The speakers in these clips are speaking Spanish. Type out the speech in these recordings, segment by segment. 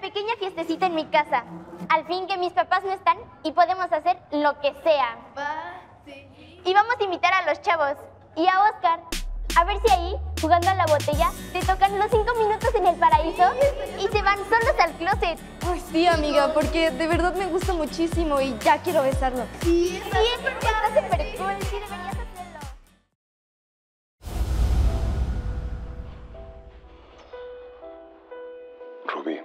pequeña fiestecita en mi casa. Al fin que mis papás no están y podemos hacer lo que sea. Y vamos a invitar a los chavos y a Oscar. A ver si ahí, jugando a la botella, te tocan los 5 minutos en el paraíso y se van solos al closet. Ay, sí, amiga, porque de verdad me gusta muchísimo y ya quiero besarlo. Sí, está súper cool. Sí, deberías hacerlo. Rubí,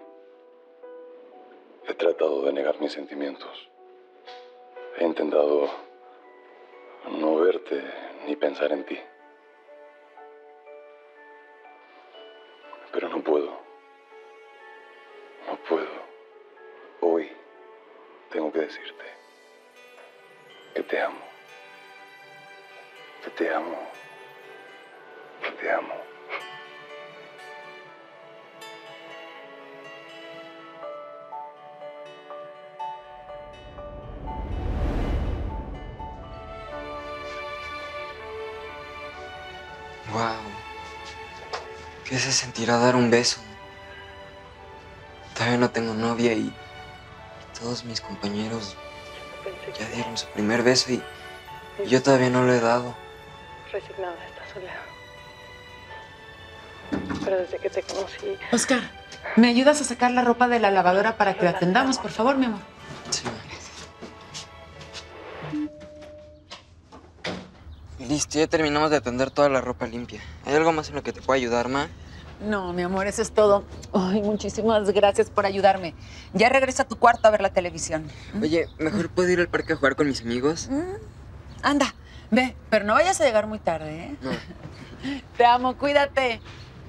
he tratado de negar mis sentimientos. He intentado no verte ni pensar en ti. Pero no puedo. No puedo. Hoy tengo que decirte que te amo. Que te amo. Que te amo. Wow. ¿Qué se sentirá dar un beso? Todavía no tengo novia y todos mis compañeros ya dieron su primer beso y yo todavía no lo he dado. Resignada a esta soledad. Pero desde que te conocí... Oscar, ¿me ayudas a sacar la ropa de la lavadora para que la atendamos, por favor, mi amor? Sí. Listo, ya terminamos de atender toda la ropa limpia. ¿Hay algo más en lo que te pueda ayudar, ma? No, mi amor, eso es todo. Ay, muchísimas gracias por ayudarme. Ya regresa a tu cuarto a ver la televisión. Oye, ¿mejor puedo ir al parque a jugar con mis amigos? Anda, ve, pero no vayas a llegar muy tarde, ¿eh? No. Te amo, cuídate.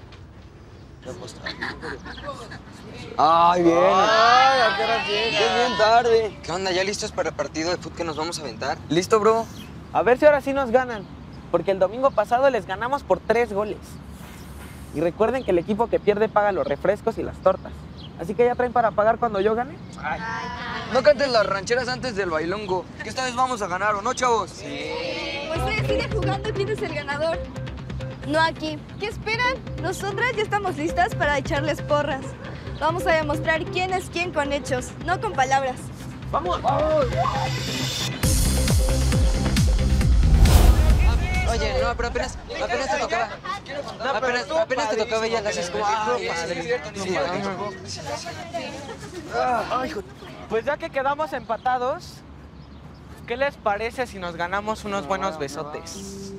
¡Ay, bien! ¡Ay, a qué hora llega! ¡Qué bien tarde! ¿Qué onda? ¿Ya listos para el partido de fútbol que nos vamos a aventar? ¿Listo, bro? A ver si ahora sí nos ganan, porque el domingo pasado les ganamos por 3 goles. Y recuerden que el equipo que pierde paga los refrescos y las tortas. Así que ya traen para pagar cuando yo gane. Ay. No cantes las rancheras antes del bailongo, que esta vez vamos a ganar, ¿o no, chavos? Sí. Pues sigue jugando y quién es el ganador. No aquí. ¿Qué esperan? Nosotras ya estamos listas para echarles porras. Vamos a demostrar quién es quién con hechos, no con palabras. ¡Vamos! Oye, no, pero apenas te tocaba. Apenas te tocaba y ya las haces como... Ay, pues ya que quedamos empatados, ¿qué les parece si nos ganamos unos buenos besotes?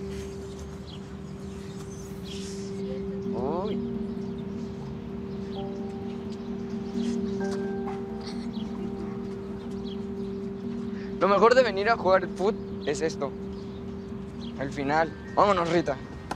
Uy. Lo mejor de venir a jugar fútbol es esto. Al final. Vámonos, Rita.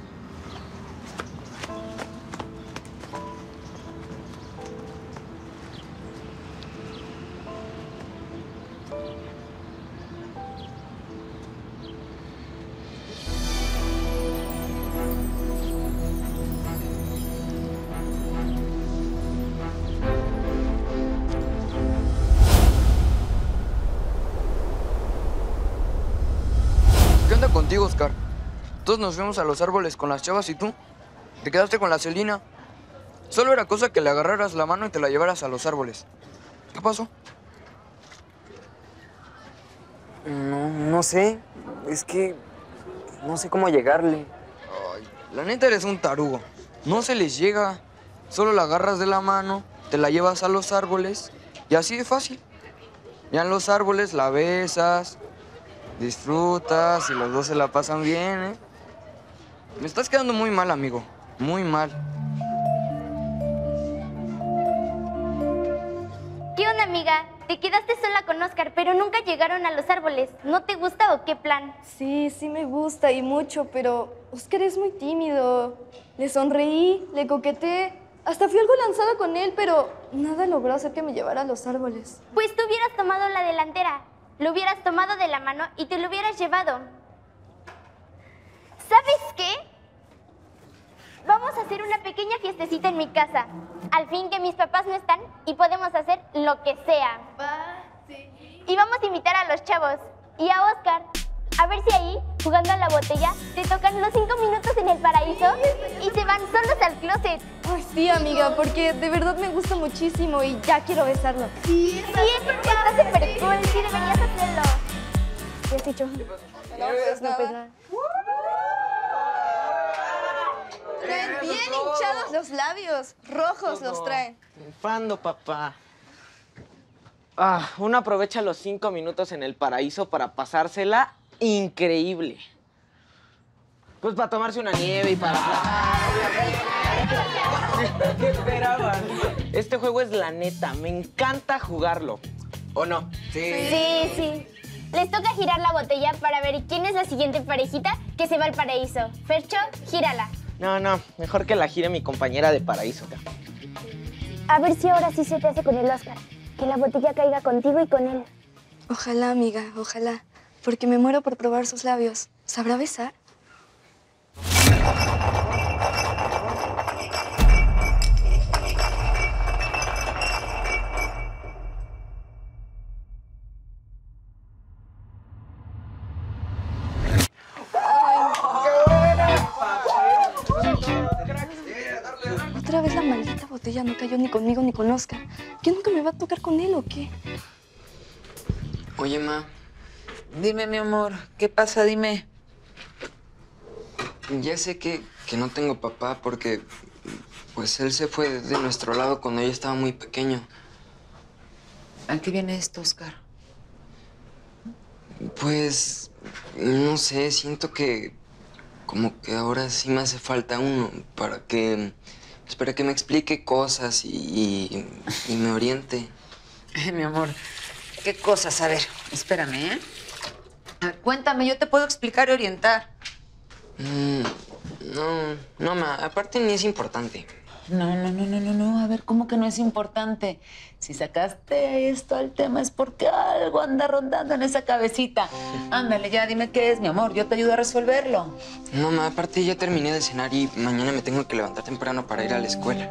¿Qué onda contigo, Oscar? Todos nos fuimos a los árboles con las chavas y tú te quedaste con la Celina. Solo era cosa que le agarraras la mano y te la llevaras a los árboles. ¿Qué pasó? No sé. Es que no sé cómo llegarle. Ay, la neta eres un tarugo. No se les llega. Solo la agarras de la mano, te la llevas a los árboles y así de fácil. Ya en los árboles la besas, disfrutas y los dos se la pasan bien, ¿eh? Me estás quedando muy mal, amigo. Muy mal. ¿Qué onda, amiga? Te quedaste sola con Oscar, pero nunca llegaron a los árboles. ¿No te gusta o qué plan? Sí, sí me gusta y mucho, pero Oscar es muy tímido. Le sonreí, le coqueteé, hasta fui algo lanzada con él, pero nada logró hacer que me llevara a los árboles. Pues tú hubieras tomado la delantera. Lo hubieras tomado de la mano y te lo hubieras llevado. ¿Sabes qué? Vamos a hacer una pequeña fiestecita en mi casa. Al fin que mis papás no están y podemos hacer lo que sea. Y vamos a invitar a los chavos y a Oscar. A ver si ahí, jugando a la botella, te tocan los 5 minutos en el paraíso y se van solos al closet. Ay, sí, amiga, porque de verdad me gusta muchísimo y ya quiero besarlo. Sí, está súper cool. Sí, deberías hacerlo. ¿Qué has dicho? No, pues nada. Traen bien hinchados los labios. Rojos los traen. Triunfando, papá. Uno aprovecha los 5 minutos en el paraíso para pasársela increíble. Pues para tomarse una nieve y para... ¿Qué esperaban? Este juego es la neta. Me encanta jugarlo. ¿O no? Sí. Les toca girar la botella para ver quién es la siguiente parejita que se va al paraíso. Fercho, gírala. No. Mejor que la gire mi compañera de paraíso. A ver si ahora sí se te hace con el Oscar. Que la botella caiga contigo y con él. Ojalá, amiga, ojalá. Porque me muero por probar sus labios. ¿Sabrá besar? Otra vez la maldita botella no cayó ni conmigo ni con Oscar. ¿Qué nunca me va a tocar con él o qué? Oye, ma, Dime, mi amor, ¿qué pasa? Dime. ya sé que no tengo papá porque pues él se fue de nuestro lado cuando yo estaba muy pequeño. ¿A qué viene esto, Oscar? Pues no sé, siento que como que ahora sí me hace falta uno para que me explique cosas y me oriente. Mi amor, ¿qué cosas? A ver, espérame, ¿eh? A ver, cuéntame, yo te puedo explicar y orientar. No, ma, aparte ni es importante. No. A ver, ¿cómo que no es importante? Si sacaste esto al tema es porque algo anda rondando en esa cabecita. Ándale, ya dime qué es, mi amor. Yo te ayudo a resolverlo. No, ma, aparte ya terminé de cenar y mañana me tengo que levantar temprano para ir a la escuela.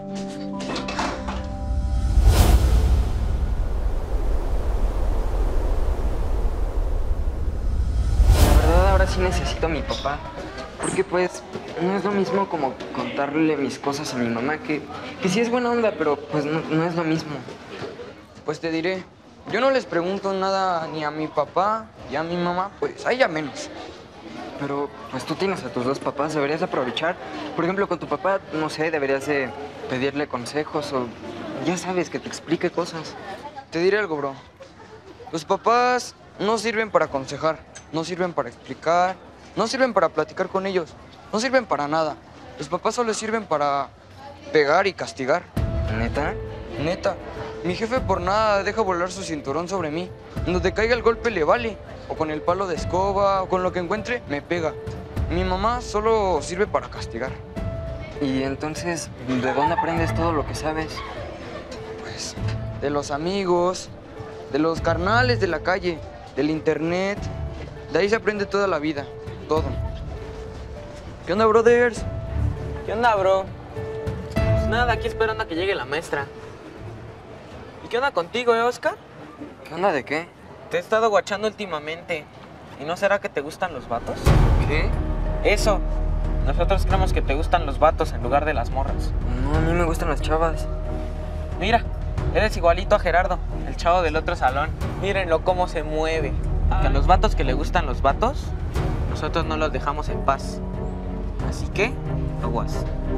La verdad, ahora sí necesito a mi papá. Porque, pues, no es lo mismo como contarle mis cosas a mi mamá, que sí es buena onda, pero, pues, no es lo mismo. Pues te diré, yo no les pregunto nada ni a mi papá y a mi mamá, pues a ella menos. Pero, pues, tú tienes a tus dos papás, deberías aprovechar. Por ejemplo, con tu papá, no sé, deberías de pedirle consejos o, ya sabes, que te explique cosas. Te diré algo, bro. Los papás no sirven para aconsejar, no sirven para explicar, no sirven para platicar con ellos, no sirven para nada. Los papás solo sirven para pegar y castigar. ¿Neta? Neta, mi jefe por nada deja volar su cinturón sobre mí. Donde caiga el golpe le vale. O con el palo de escoba, o con lo que encuentre, me pega. Mi mamá solo sirve para castigar. Y entonces, ¿de dónde aprendes todo lo que sabes? Pues, de los amigos, de los carnales de la calle, del internet. De ahí se aprende toda la vida, todo. ¿Qué onda, brothers? ¿Qué onda, bro? Pues nada, aquí esperando a que llegue la maestra. ¿Y qué onda contigo, Oscar? ¿Qué onda de qué? Te he estado guachando últimamente. ¿Y no será que te gustan los vatos? ¿Qué? Eso. Nosotros creemos que te gustan los vatos en lugar de las morras. No, a mí me gustan las chavas. Mira, eres igualito a Gerardo, el chavo del otro salón. Mírenlo cómo se mueve. Que a los vatos que le gustan los vatos, nosotros no los dejamos en paz. Así que, aguas.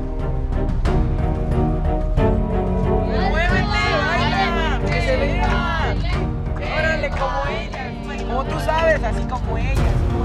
¡Muévete! ¡Baila! ¡Que se vea! ¡Órale, como ellas! Como tú sabes, así como ellas.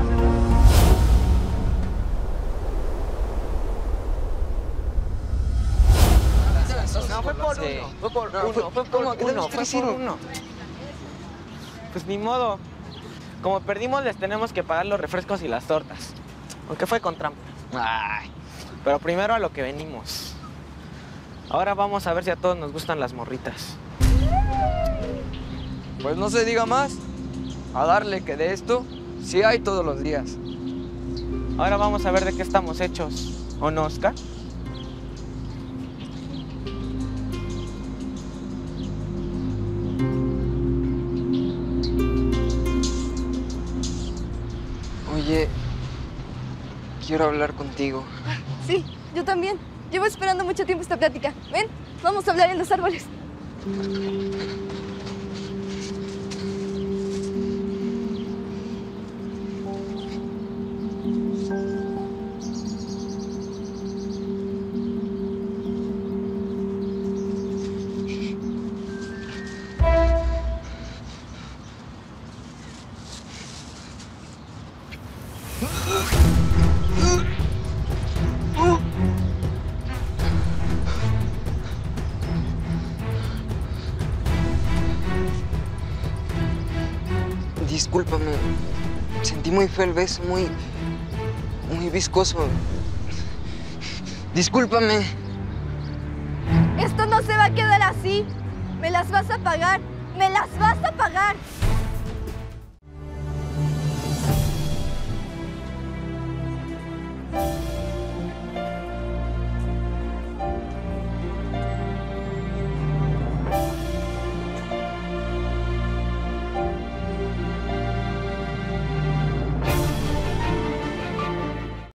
No, fue por uno. Fue por uno. Pues ni modo. Como perdimos, les tenemos que pagar los refrescos y las tortas. Aunque fue con trampa. Ay. Pero primero a lo que venimos. Ahora vamos a ver si a todos nos gustan las morritas. Pues no se diga más. A darle que de esto sí hay todos los días. Ahora vamos a ver de qué estamos hechos. ¿O no, Oscar? Oye, quiero hablar contigo. Sí, yo también. Llevo esperando mucho tiempo esta plática. Ven, vamos a hablar en los árboles. Discúlpame. Sentí muy feo el beso, muy viscoso. Discúlpame. Esto no se va a quedar así. Me las vas a pagar. ¡Me las vas a pagar!